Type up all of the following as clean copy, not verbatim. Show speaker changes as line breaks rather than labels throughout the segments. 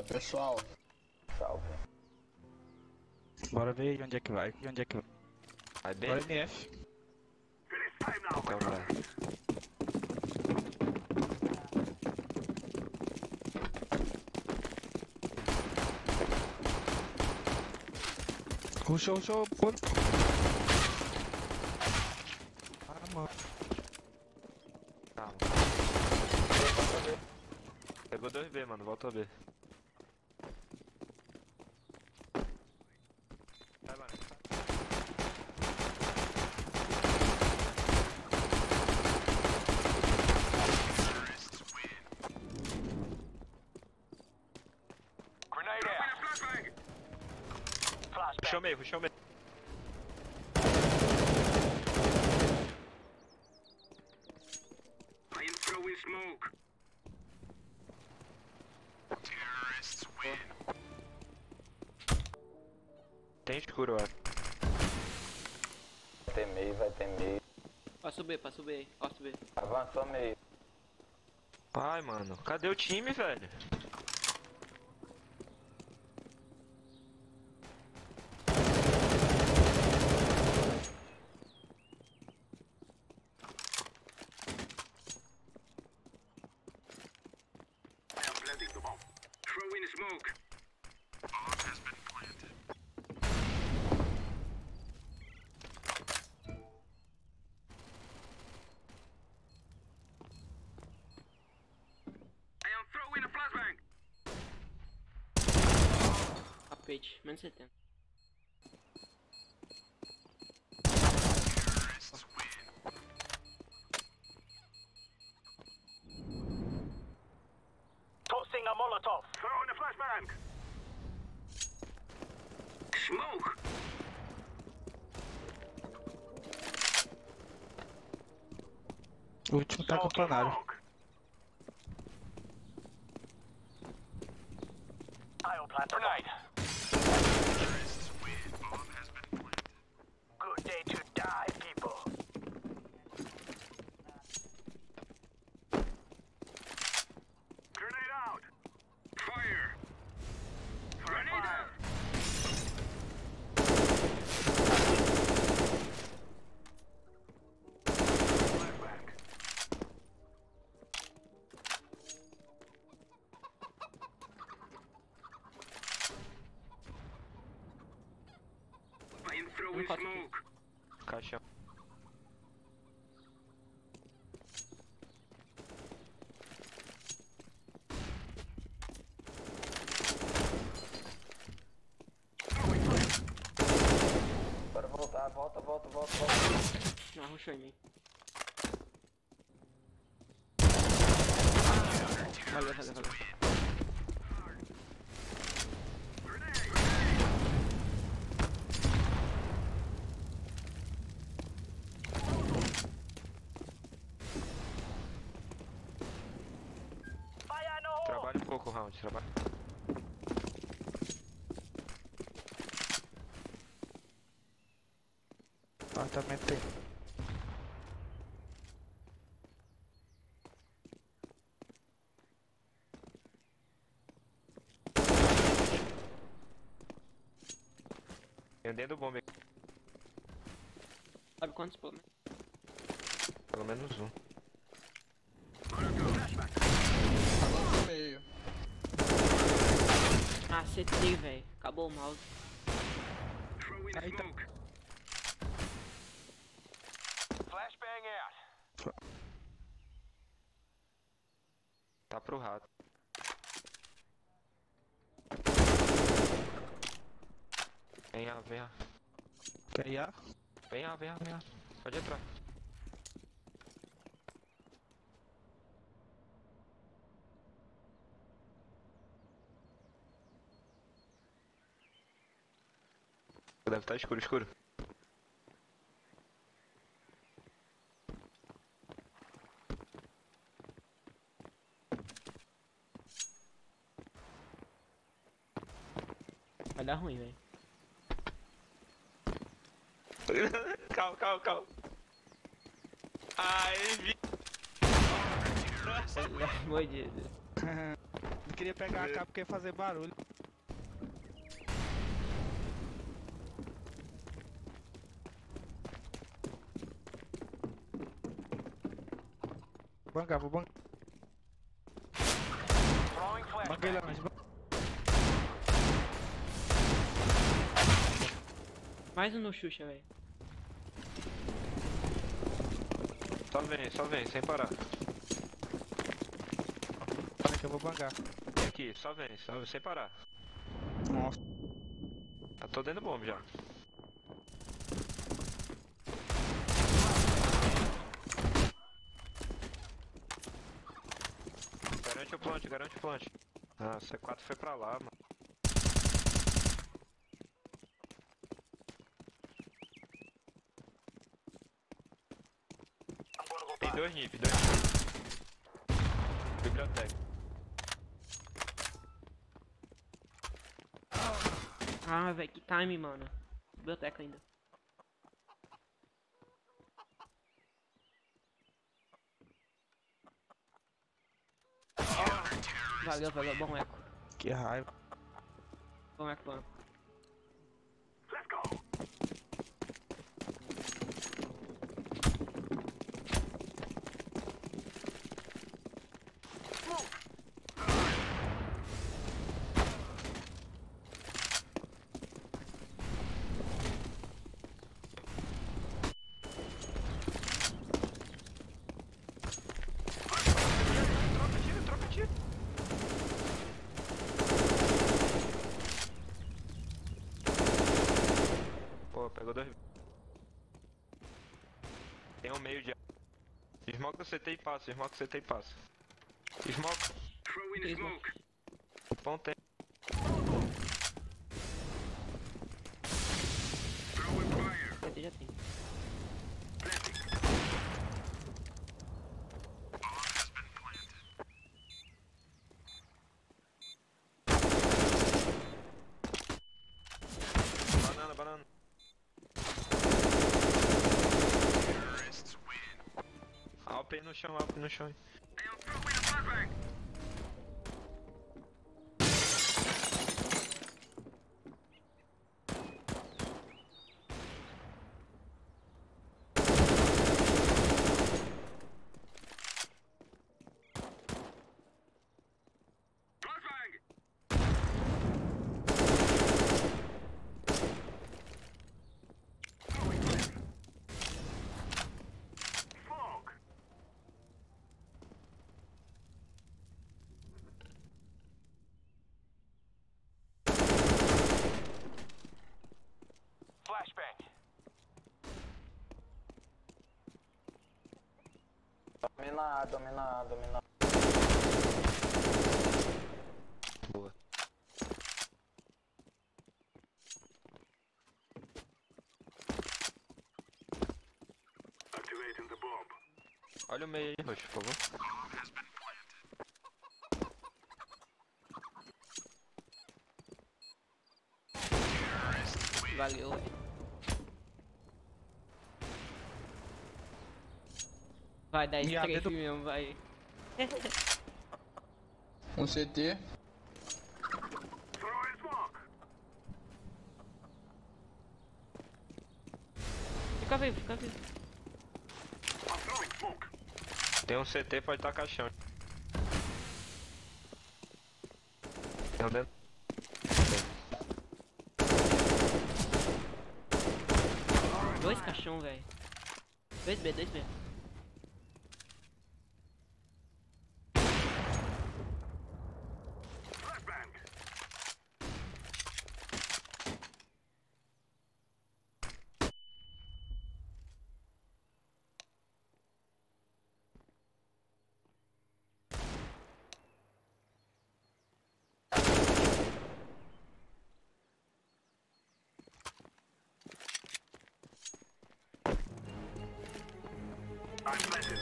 Pessoal,
Salve.
Bora ver onde é que vai. Onde é que vai?
Vai B?
Bora NF.
Então vai.
Rushou, pô. Ah, mano.
Calma. Pegou 2B, mano. Volta a B. Vai, mano. Puxou meio. Tem escuro, ó.
Vai ter meio.
Passa o B aí, passa o B.
Avançou meio.
Pai, mano. Cadê o time, velho?
Tapete, menos 70.
Tossing a Molotov. Throwing a flashbang. Smoke.
O último tá campanário.
I'll plant grenade. Good day to die, people. Grenade out. Fire. Grenade out. Flashbang. I'm throwing smoke.
Caixão.
Bora voltar, volta.
Não, rushou em mim. Valeu.
Fire no hole.
Trabalha um pouco o round, trabalha.
Apartamento tem.
Tem dentro do bombe.
Sabe quantos pelo menos?
Pelo menos um.
no meio.
Ah, CT, velho. Acabou o mouse.
Throwing
Aí tá.
smoke. Flashbang out.
Tá pro rato. Vem A.
Tem A.
Vem A. Pode entrar. Deve estar escuro.
Vai dar ruim, velho.
Calma. Ai, vi.
Pelo amor de Deus.
queria pegar a capa porque ia fazer barulho. Vou bancar, vou bancar.
Throwing
Banquei lá,
flashbang.
mas...
Mais um no Xuxa, velho.
Só vem, sem parar.
Calma aí que eu vou bancar.
Vem aqui, só vem, sem parar.
Nossa.
Já tô dentro do bomb já. Garante o plant. Ah, C4 foi pra lá, mano. Tem dois NIP. Biblioteca.
Ah, velho, que time, mano. Biblioteca ainda. Valeu, bom eco.
Que raiva.
Bom eco, bom eco.
Let's go.
Troca tiro. Pô, pegou dois. Tem um meio de... Smoke o CT e passa, Smoke.
Throwing
Tem
smoke.
Ponte.
Throwing fire.
CT já tem.
Banana. Alp aí no chão.
I am throwing a flashbang. Flashbang. Throwing flare. Fog. Flashbang.
Domina.
Boa.
Activating the bomb.
Olha o meio aí, Roxo, por favor.
Valeu, velho. Vai dar
E a
strafe
dedo-
mesmo, vai.
Um CT.
Throwing smoke.
Fica vivo.
I'm throwing smoke.
Tem um CT, pode estar caixão. Tem um dentro.
Dois caixão, velho. 2B.
Flashbang. I'm planted.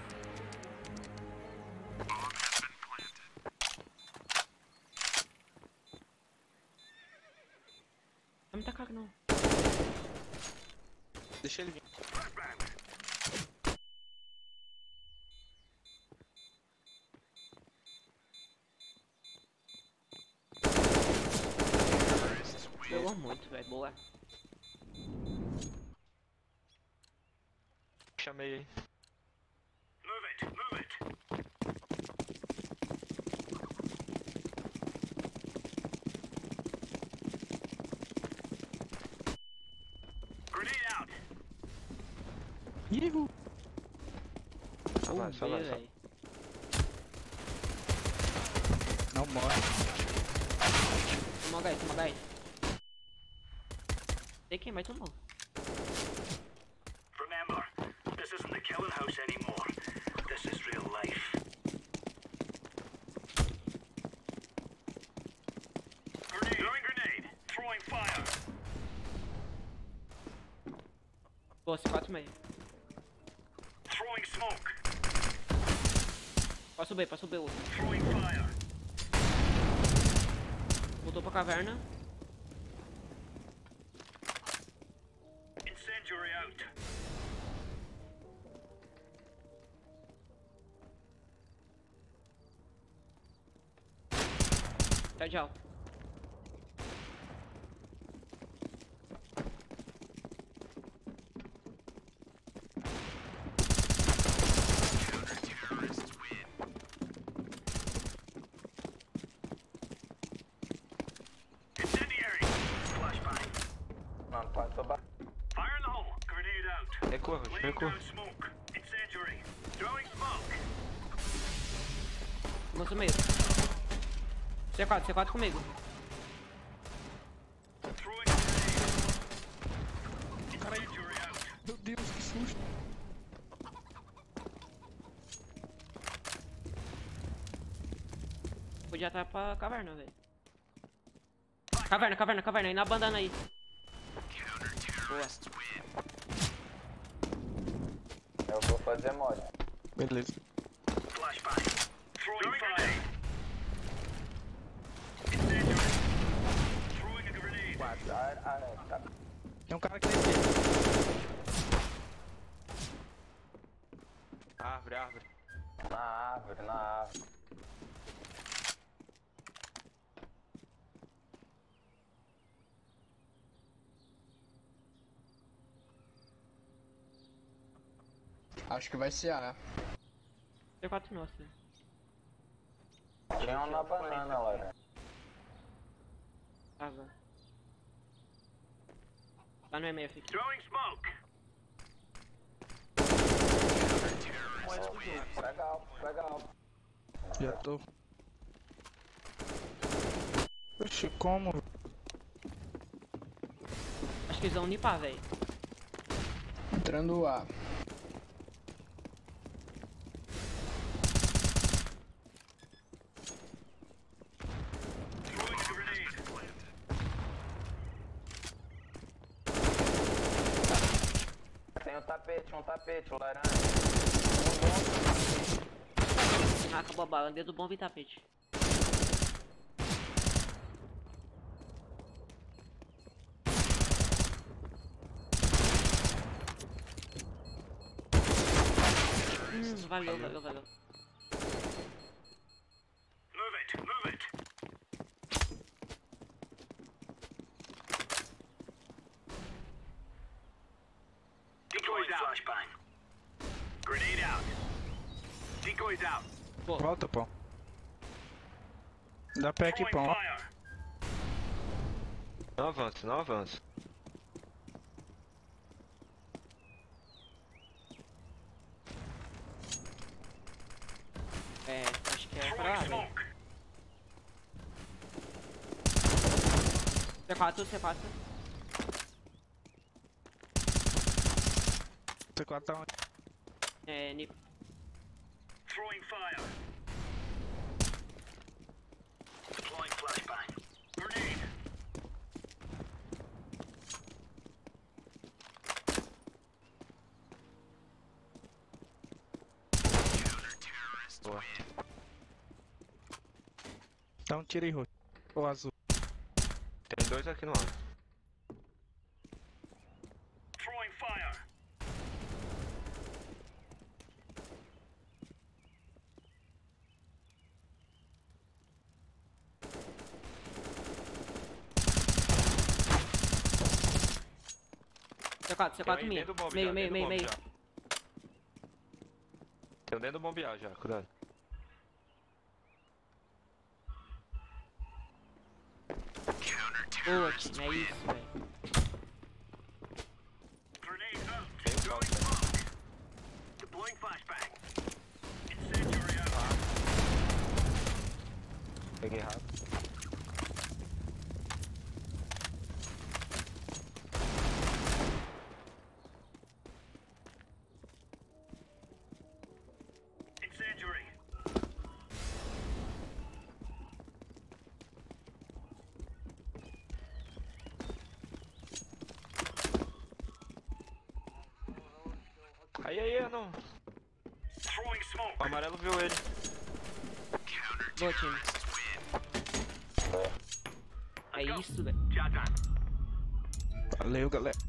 Não me tacar, não.
Deixa ele vir.
Flashbang.
velho. Boa.
Chamei aí.
Move it, move it. Grenade out.
Ihu!
Só vai, só vai, só.
velho.
Não morre.
Toma gás, toma gás. Tem quem mais tomou?
Remember, this isn't the killing house anymore. This is real life. Grenade. Throwing grenade. Throwing fire.
Boa, C4 meio.
Throwing smoke.
Posso subir, posso subir.
Throwing fire.
Voltou pra caverna.
Incendiary out.
Tá de alto.
Incendiary. Flashbang.
Mano, pode sobar.
Fire in the hole. Grenade out.
Recua, Rush,
Laying
recua.
down smoke. Incendiary. Throwing smoke.
Lança meio. C4, C4 comigo.
Throwing grenade. Incendiary out.
Meu Deus, que susto!
Podia estar pra caverna, velho. Caverna, caverna, caverna. Aí na bandana aí. Boa.
Eu vou fazer mod.
Beleza.
Flashbang. Throwing fire. Incendiary. Throwing a grenade.
Tá.
Tem um cara aqui na esquerda.
Árvore, árvore.
Na árvore, na árvore.
Acho que vai ser A.
C4 nossa.
Tinha um na banana, Laura.
Tava. Tá no e-mail, fica.
Throwing smoke.
Legal, legal.
Já tô. Oxi, como?
Acho que eles vão limpar, velho.
Entrando A.
Throwing a grenade.
Tem um tapete, laranja.
Ah, acabou a bala. Dedo bom e tapete. Valeu, valeu, valeu.
Move it, move it. Decoys out. Flashbang. Grenade out. Decoys out.
Volta, pão. Dá pé aqui,
Throwing
pão. ó.
fire.
Não avança, não avança.
É, acho que é pra
Throwing
lá, velho.
smoke.
C4, C4.
C4 tá onde?
É,
Throwing fire. Deploying flashbang. Grenade.
Boa.
Dá um tiro aí, roxo. Ou azul.
Tem dois aqui no ar.
Throwing fire.
C4,
Tem
C4
aí
minha.
dentro do bombe
Meio,
já,
meio,
dentro
meio,
do bombe
meio.
já. Tem um dentro do bombear já, cuidado.
Boa, time, é isso, velho.
Grenade out.
Tem um
Throwing
calço.
smoke. Deploying flashbang. Incendiary out.
Peguei rápido.
Incendiary.
Aí, não.
Throwing smoke.
O amarelo viu ele.
Boa, time. É isso, velho.
Job done.
Valeu, galera.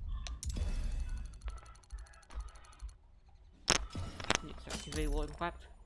Será que veio o ouro 4?